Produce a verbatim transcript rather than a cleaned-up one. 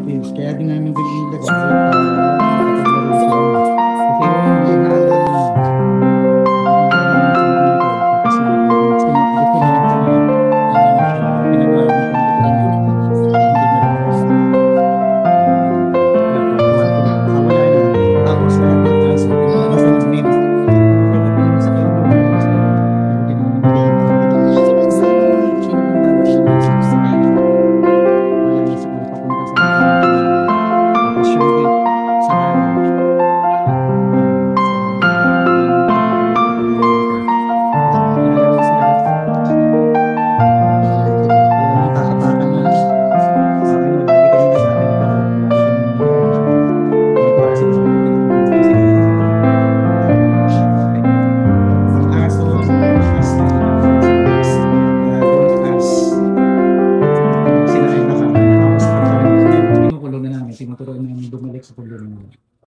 activities. Kaya din namin din nilagay para makapaglaro sila. Kasi yung hinahandle niya. Kasi gusto nila pinag-aaral ng computer nila. Hindi na rin ako. Kaya pagkawan ko na nakawala na. Tapos na yung class ko. Basta nag-name. Kaya nag-name sa kayo. Pero di naman nabigyan. Sino pong talaga yung gusto niya? Wala na siguro papunta sa tapos yung date sa tinuturuan namin bumalik sa problema nila.